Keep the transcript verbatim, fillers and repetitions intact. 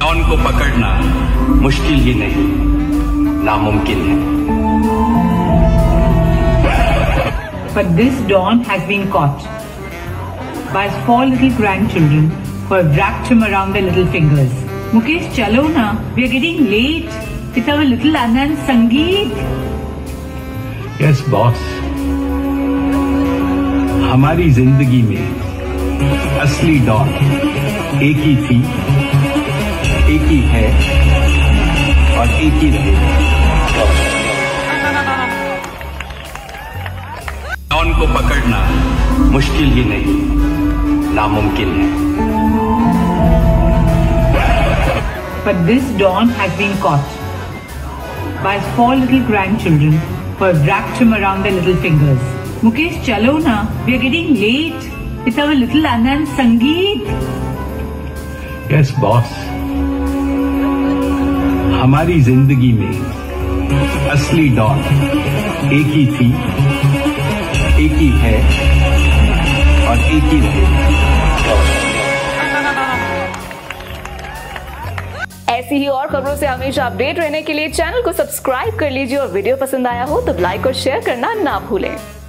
Don को पकड़ना मुश्किल ही नहीं, नामुमकिन है। But this Don has been caught by his four little grandchildren who have wrapped him around their little fingers. Mukesh, chalo na, we are getting late. It's our little Anand Sangeet. Yes, boss. हमारी जिंदगी में असली don एक ही थी, एक ही है और एक ही रहेगा। डॉन को पकड़ना मुश्किल ही नहीं, नामुमकिन है। But this Don has been caught by his four little grandchildren who have wrapped him around their little fingers. Mukesh, chalo na, we are getting late. It's our little Anand Sangeet. Yes, boss. हमारी जिंदगी में असली don एक ही थी, एक ही है और एक ही रहेगा। ऐसी ही और खबरों से हमेशा अपडेट रहने के लिए चैनल को सब्सक्राइब कर लीजिए और वीडियो पसंद आया हो तो लाइक और शेयर करना ना भूलें।